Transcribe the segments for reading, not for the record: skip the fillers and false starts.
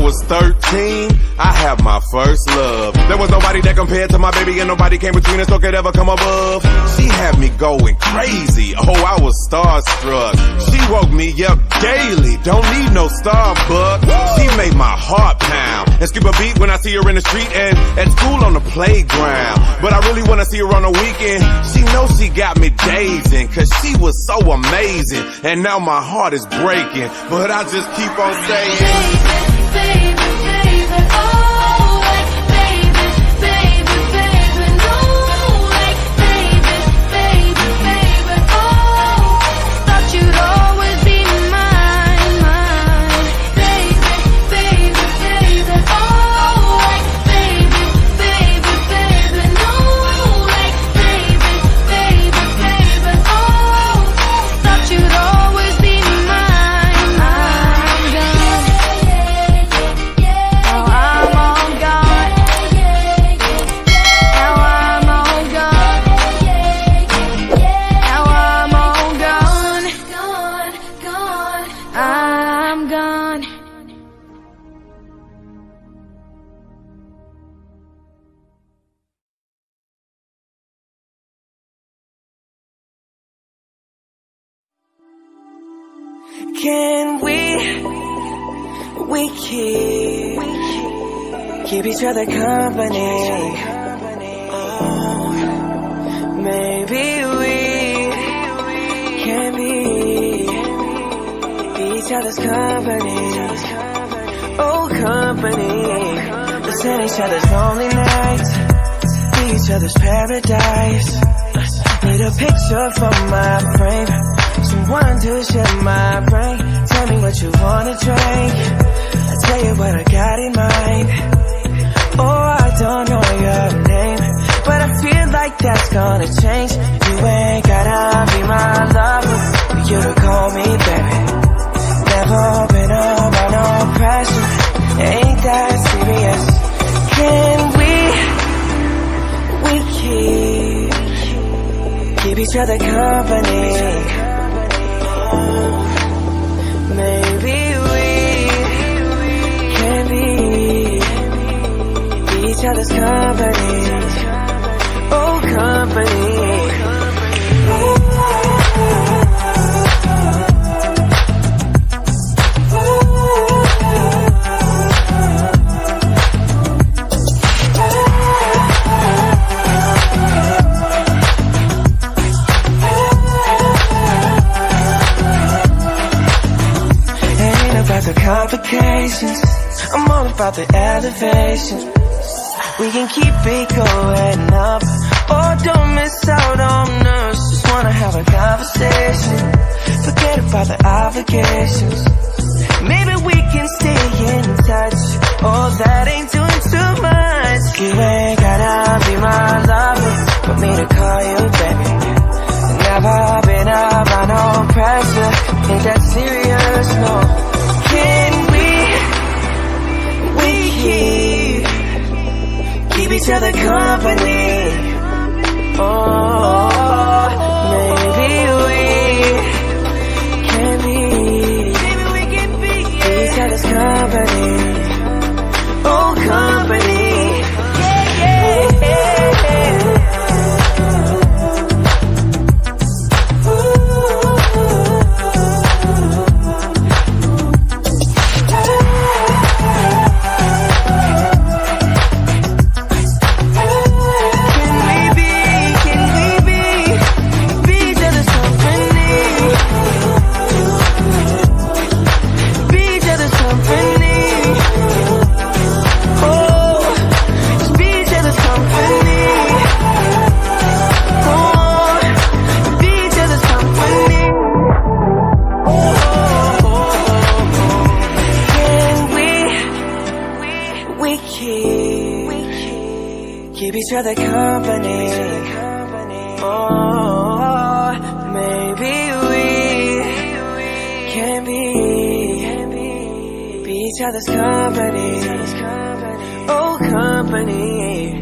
was 13, I had my first love. There was nobody that compared to my baby, and nobody came between us or could ever come above. She had me going crazy, oh, I was starstruck. She woke me up daily, don't need no Starbucks. She made my heart pound and skip a beat when I see her in the street and at school on the playground. But I really wanna see her on the weekend. She knows she got me dazing, cause she was so amazing. And now my heart is breaking, but I just keep on saying, baby, baby, oh, like baby, baby, baby, no, like baby, baby, baby, oh, thought you'd always be mine, mine, baby, baby, baby, oh, like baby, baby, baby, no, like baby, baby, baby, oh, thought you'd always be mine, I'm gone. Now I'm all gone. Now I'm all gone. Now I'm all gone. Gone, gone. I'm gone. Can we keep each other company? Oh, maybe we can be each other's company. Oh, company. Listen each other's lonely nights, be each other's paradise. Need a picture for my frame, someone to share my brain. Tell me what you wanna drink, I'll tell you what I got in mind. Oh, I don't know your name, but I feel like that's gonna change. You ain't gotta be my lover for you to call me baby. Never been under no pressure, ain't that serious. Can we keep each other company? Maybe we can be each other's company. Oh, company. The complications, I'm all about the elevation. We can keep it going up, or don't miss out on us. Just wanna have a conversation, forget about the obligations. Maybe we can stay in touch, oh that ain't doing too much. You ain't gotta be my lover for me to call you baby. Never been under no pressure, ain't that serious, no. Can we keep each other company? Oh, maybe we can be each other's company. Oh, company. Keep each other company. Oh, maybe we can be each other's company. Oh, company.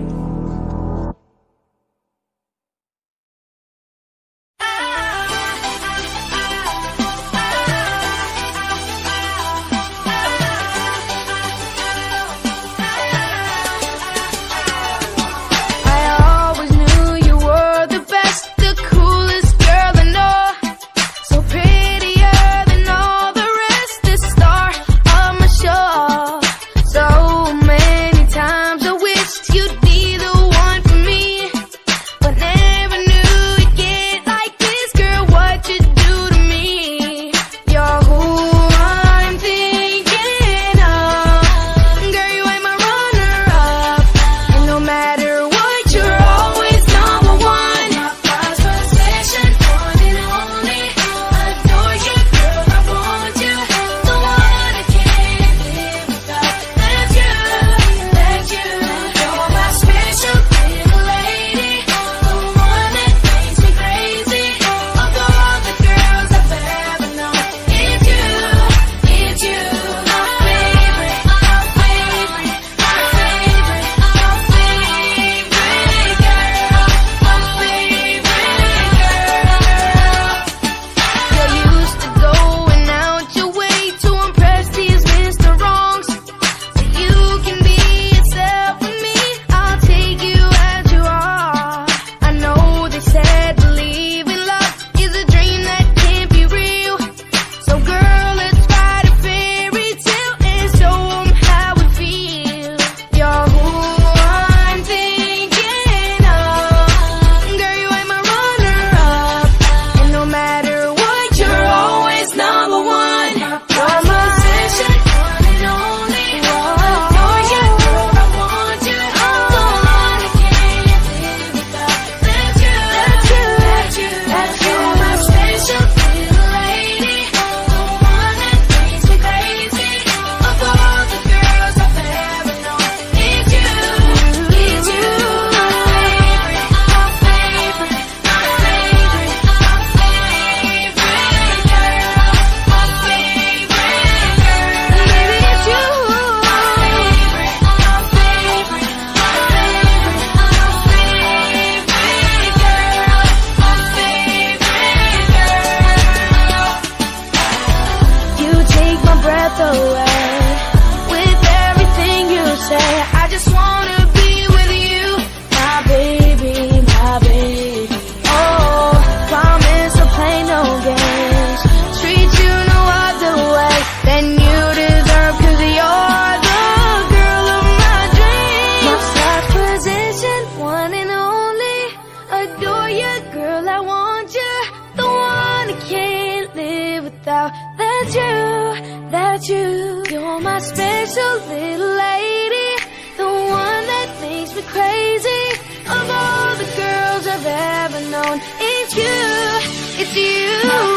alone. It's you, it's you.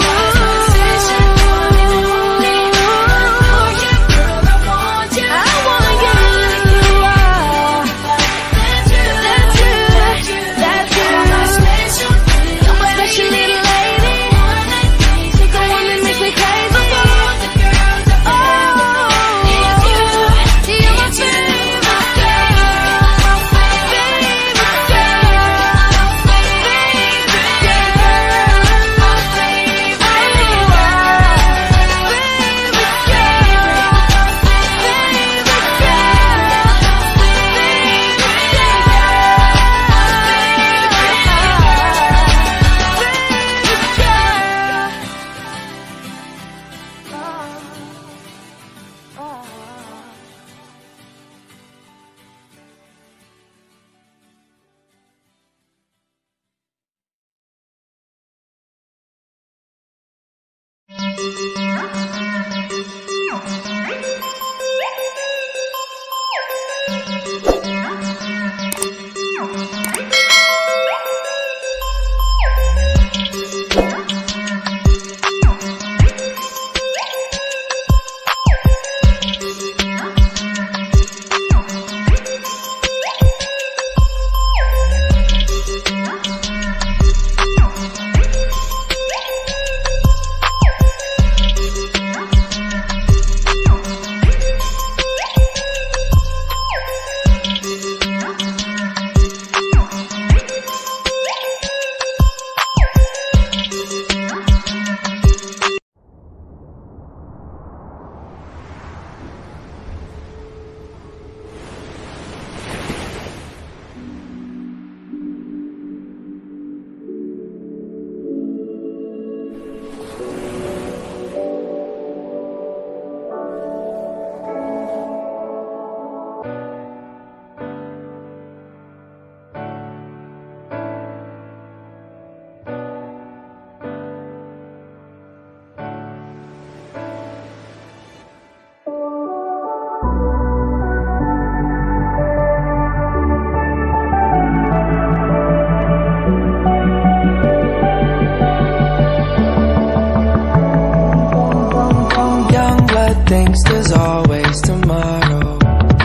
Thinks there's always tomorrow.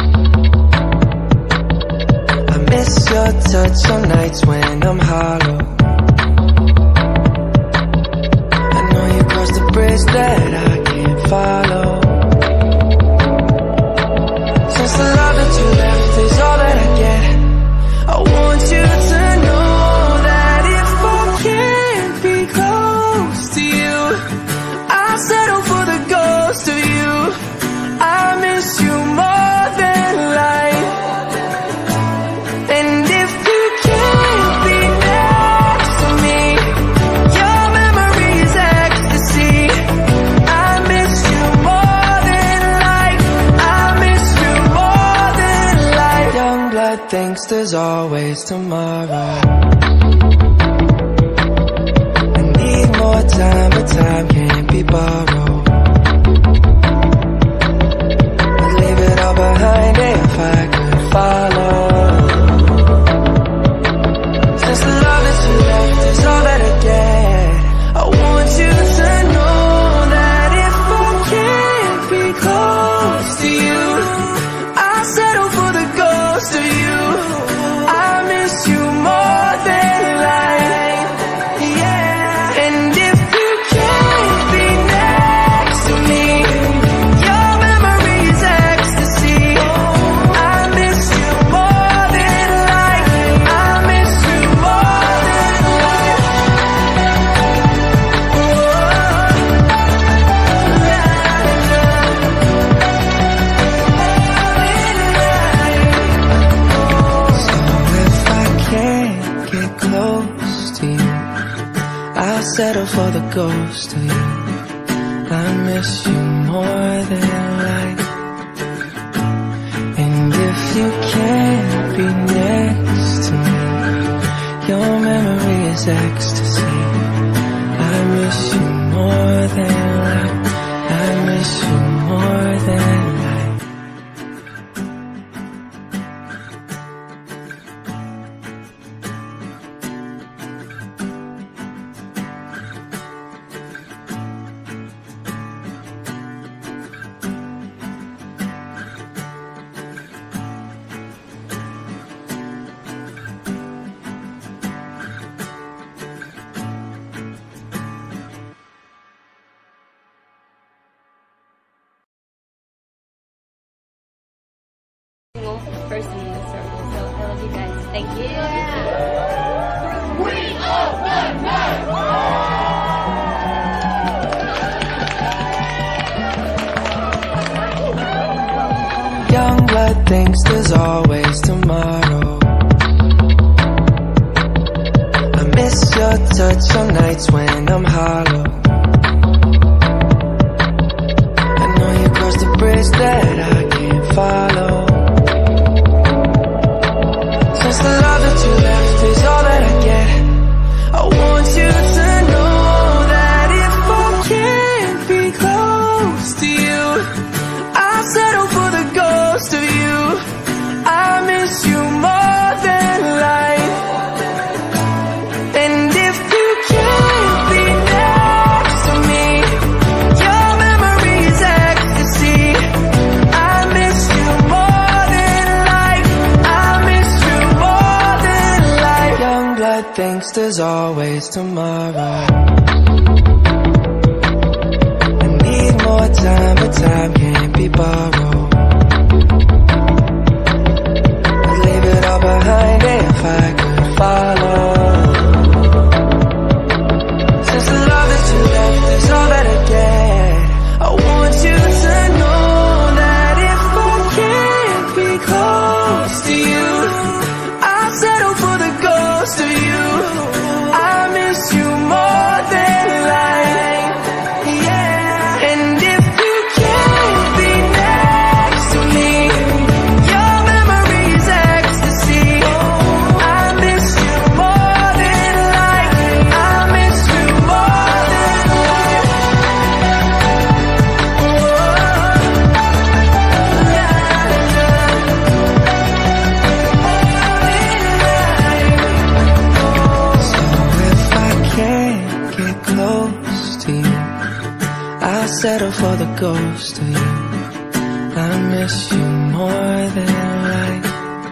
I miss your touch on nights when I'm hollow. I know you crossed the bridge that I can't follow. Since the love that you left is all that I get, I want you to know that if I can't be close to you, I'll settle for the ghost of you. I miss you more than life. And if you can't be next to me, your memory is ecstasy. I miss you more than life. I miss you more than life. Young blood thinks there's always tomorrow. I need more time, but time can't be borrowed. Behind it if I could follow. Since the love that you left is all that I get, I want you to know that if I can't be close to you, I'll settle for the ghost of you. I miss you more than life, yeah. And if you can't be next to me, your memory is ecstasy. Settle for the ghost of you. I miss you more than life. And if you can't be next to me, your memory is ecstasy. I miss you more than life. I miss you more than life. special person in the circle. So I love you guys. Thank you. We are the night. Young blood thinks there's always tomorrow. I miss your touch on nights when I'm hollow. I know you crossed the bridge that I can't follow. Since the love that you left is all that I get, I want you to know that if I can't be close to you, I'll settle for the ghost of you. I miss you more than life. And if you can't be next to me, your memory is ecstasy. I miss you more than life. I miss you more than life. Young blood thinks there's always tomorrow. I need more time, but time can't be borrowed. I'd leave it all behind if I could follow. Since the love that you left is all that I get, I want you to know that if I can't be close to you, I'll settle for the ghost of you. I miss you more than life. Yeah. And if you can't be next to me, your memory is ecstasy. I miss you more than life. I miss you more than life. So if I can't get close to you, I'll settle for the ghost of you. I miss you more than life.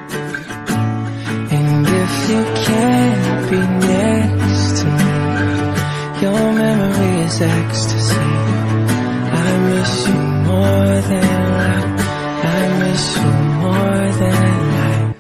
And if you can't be next to me, your memory is ecstasy. I miss you more than life. I miss you more than life.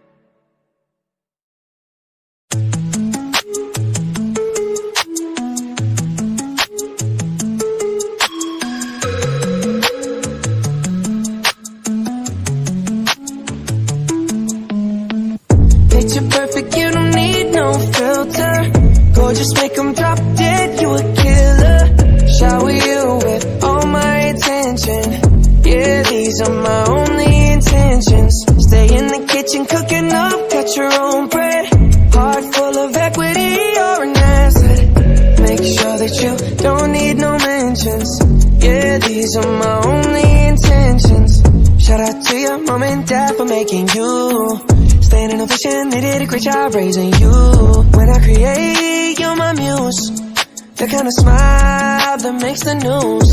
Picture perfect, you don't need no filter. Gorgeous, make 'em drop dead, you a killer. Shower you with all my attention. Yeah, these are my only intentions. Stay in the kitchen cooking up, cut your own bread. Heart full of equity, you're an asset. Make sure that you don't need no mentions. Yeah, these are my only intentions. Shout out to your mom and dad for making you. Staying in a vision, they did a great job raising you. When I create, you're my muse. The kind of smile that makes the news.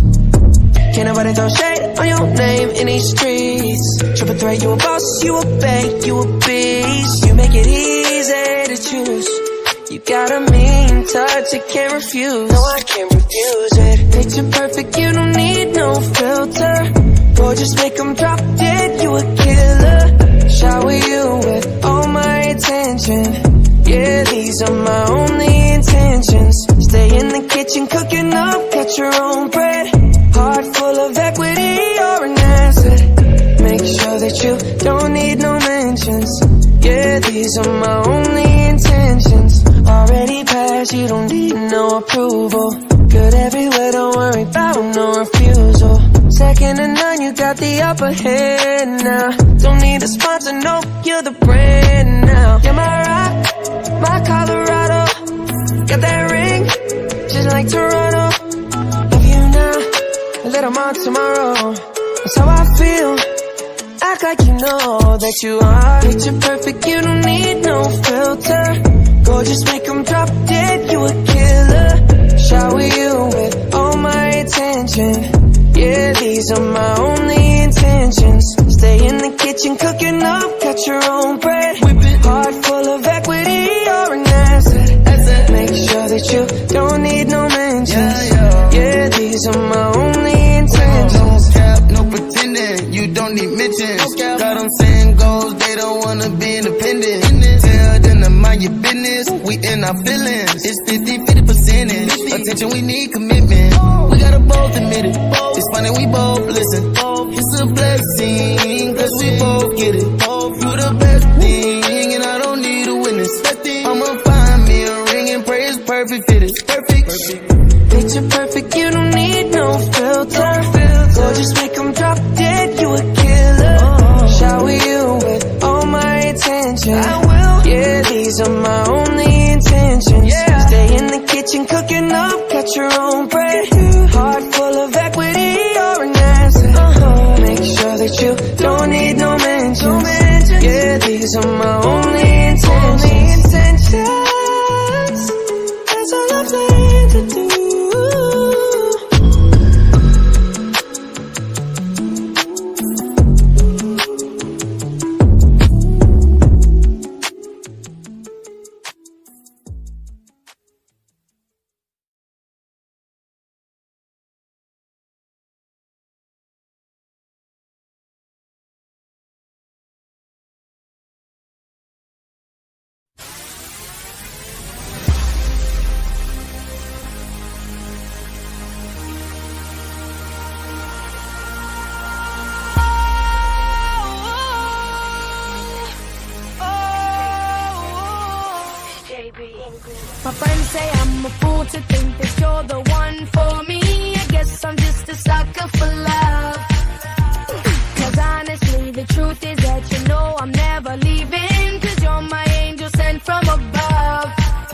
Can't nobody throw shade on your name in these streets. Triple threat, you a boss, you a bank, you a beast. You make it easy to choose. You got a mean touch, you can't refuse. No, I can't refuse it. Picture perfect, you don't need no filter. Gorgeous, make 'em drop dead, you a killer. Shower you with all my attention. Yeah, these are my only intentions. Stay in the kitchen cooking up, cut your own bread. Heart full of equity, you're an asset. Make sure that you don't need no mentions. Yeah, these are my only intentions. Already passed, you don't need no approval. Good everywhere, don't worry about no refusal. Second to none, you got the upper hand now. Don't need a sponsor, no, you're the brand now. You're my rock, my Colorado. Got that ring, just like Toronto. Love you now, a little more tomorrow. That's how I feel. Act like you know that you are. Picture perfect, you don't need no filter. Gorgeous, make 'em drop dead, you a killer. Shower you with all my attention. Yeah, these are my only intentions. Stay in the kitchen cooking up, cut your own bread. Heart full of equity, you're an asset. Make sure that you don't need no mentions. Yeah, these are my only intentions. No cap, no pretending, you don't need mentions. intentions. Got them saying goals, they don't wanna be independent. Tell them to mind your business, we in our feelings. It's 50-50 percentage. Attention, we need commitment. We gotta both admit it. It's funny, we both listen. It's a blessing, cause we both get it. You the best thing, and I don't need a witness. I'ma find me a ring and pray it's perfect fit. It's perfect. Picture perfect, you don't need no filter. Gorgeous, make them drop dead, you a killer. Shower you with all my attention. I will. Yeah, these are my only intentions. Yeah. Stay in the kitchen cooking up, cut your own bread. Heart full of equity, you're an asset. Make sure that you don't need no mentions. Yeah, these are my only intentions. That's all I plan to do. My friends say I'm a fool to think that you're the one for me. I guess I'm just a sucker for love. Cause honestly, the truth is that you know I'm never leaving. Cause you're my angel sent from above.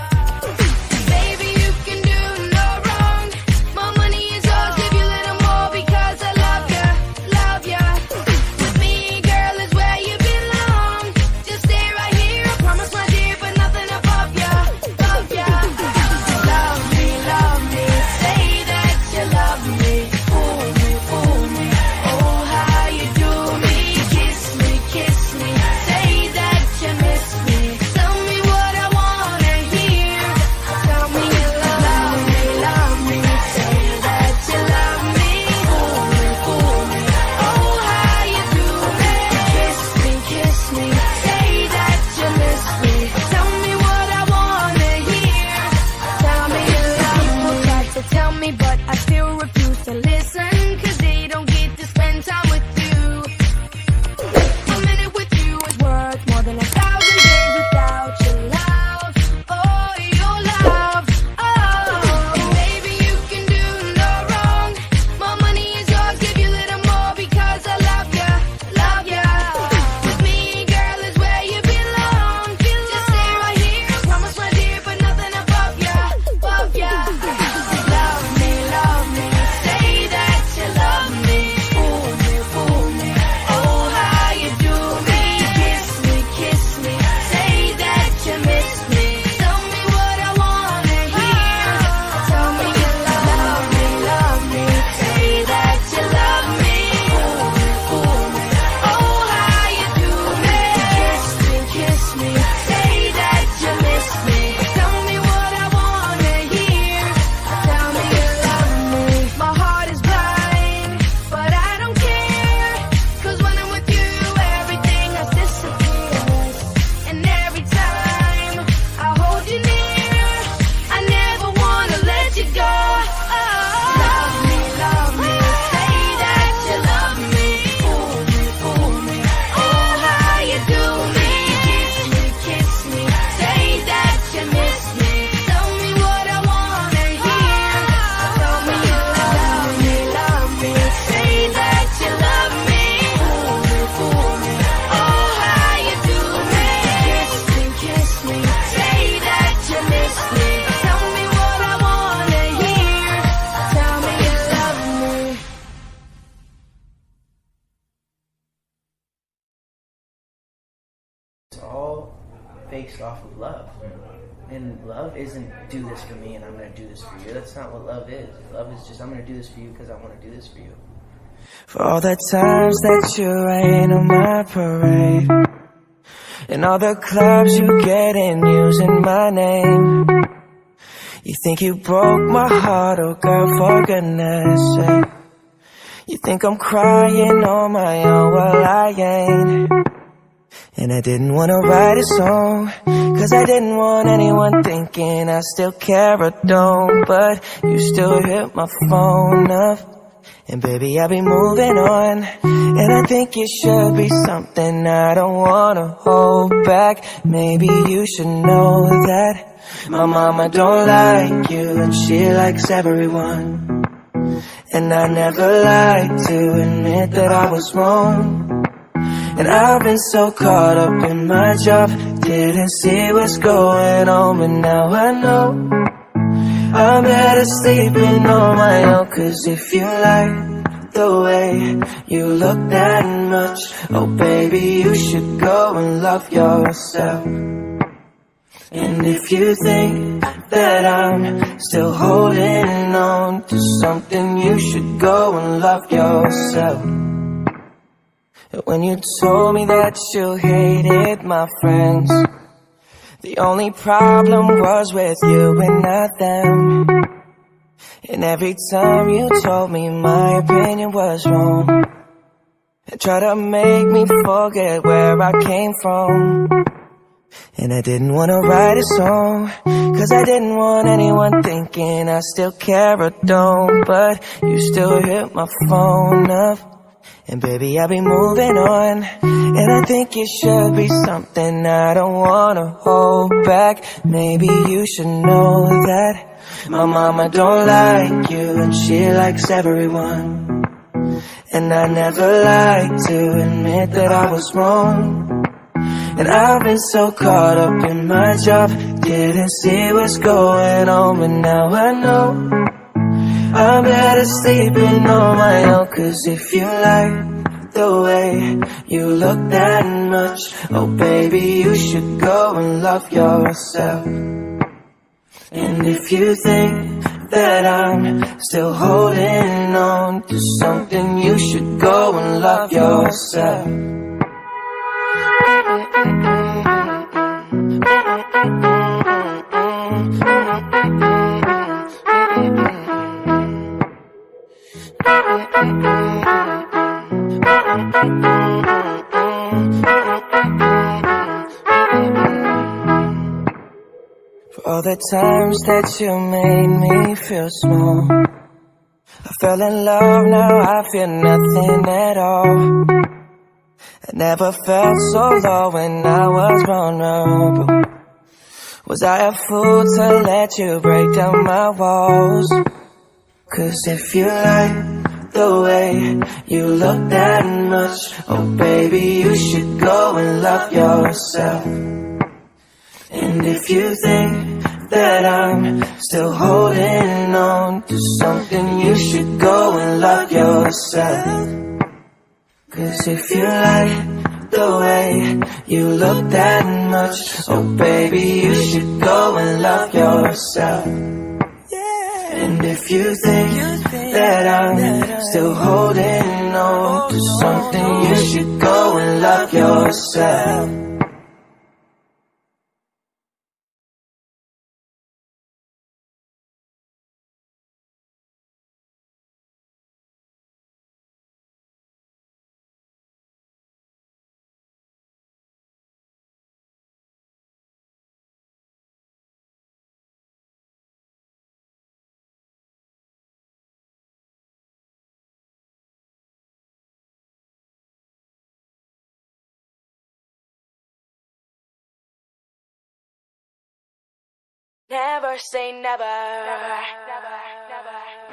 Baby, you can do no wrong. My money is yours, give you a little more because I love ya, love ya. With me, girl, is where you belong. Just stay right here, I promise my dear, but nothing above ya, love ya. Love me, say that you love me. Fool me, fool me, oh how you do me. Kiss me, say that you miss me. Tell me what I wanna hear. Tell me you love me, say that you love me. Fool me, oh how you do me. Kiss me, say that you miss me. Tell me what I wanna hear. Tell me you love me. People try to tell me, but I still refuse to listen. Cause they don't get to spend time with you. A minute with you is worth more than 1,000 days without your love. Oh, your love. Oh, baby, you can do no wrong. My money is yours, give you a little more because I love ya, love ya. With me, girl, is where you belong. Just stay right here, I promise my dear, but nothing above ya, above ya. Love me, say that you love me. Fool me, oh how you do me. Kiss me, say that you miss me. Tell me what I wanna hear. Tell me you love me, say that you love me. Fool me, oh how you do me. Kiss me, say that you miss me. Tell me what I wanna hear. Tell me you love me. My heart is blind, but I don't care. Cause when I'm with you, everything else disappears. And every time I hold you near, I never wanna let you go. Love me, say that you love me. Fool me, oh how you do me. Kiss me, say that you miss me. Tell me what I wanna hear. Tell me you love me, say that you love me. Fool me, oh how you do me. Kiss me, say that you miss me. Tell me what I wanna hear. Tell me you love me. It's all based off of love. And love isn't do this for me and I'm going to do this for you. That's not what love is. Love is just I'm going to do this for you because I want to do this for you. For all the times that you rain on my parade, and all the clubs you get in using my name. You think you broke my heart, oh girl, for goodness sake. You think I'm crying on my own, well I ain't. And I didn't wanna write a song, cause I didn't want anyone thinking I still care or don't. But you still hit my phone up, and baby I'll be moving on. And I think it should be something I don't wanna hold back. Maybe you should know that my mama don't like you, and she likes everyone. And I never like to admit that I was wrong. And I've been so caught up in my job, didn't see what's going on. But now I know I'm better sleeping on my own. Cause if you like the way you look that much, oh baby, you should go and love yourself. And if you think that I'm still holding on to something, you should go and love yourself. When you told me that you hated my friends, the only problem was with you and not them. And every time you told me my opinion was wrong, and tried to make me forget where I came from. And I didn't wanna write a song, cause I didn't want anyone thinking I still care or don't. But you still hit my phone up, and baby I'll be moving on. And I think it should be something I don't wanna hold back. Maybe you should know that my mama don't like you, and she likes everyone. And I never like to admit that I was wrong. And I've been so caught up in my job, didn't see what's going on. But now I know I'm better sleeping on my own. Cause if you like the way you look that much, oh baby, you should go and love yourself. And if you think that I'm still holding on to something, you should go and love yourself. For all the times that you made me feel small, I fell in love, now I feel nothing at all. I never felt so low when I was vulnerable. Was I a fool to let you break down my walls? Cause if you like the way you look that much, oh baby, you should go and love yourself. And if you think that I'm still holding on to something, you should go and love yourself. Cause if you like the way you look that much, oh baby, you should go and love yourself. And if you think that I'm still holding on to something, you should go and love yourself. Never say never. Never, never, never.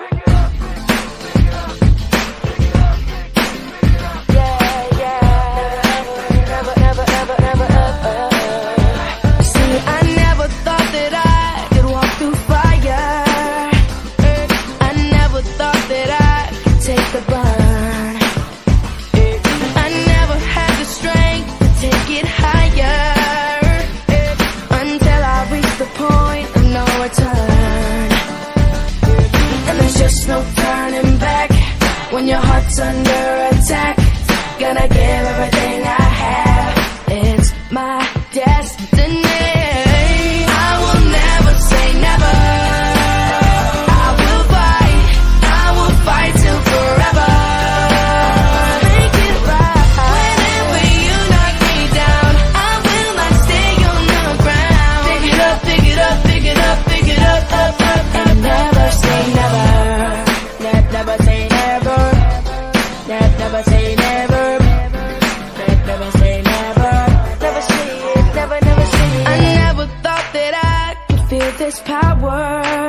Yeah, yeah. Never, never, never, never, ever. See, I never thought that I could walk through fire. I never thought that I could take the burn. I never had the strength to take it higher, until I reached the point of no return. And there's just no turning back when your heart's under attack. Gonna give everything I have, it's my destiny. I will never say never. I will fight till forever. this power.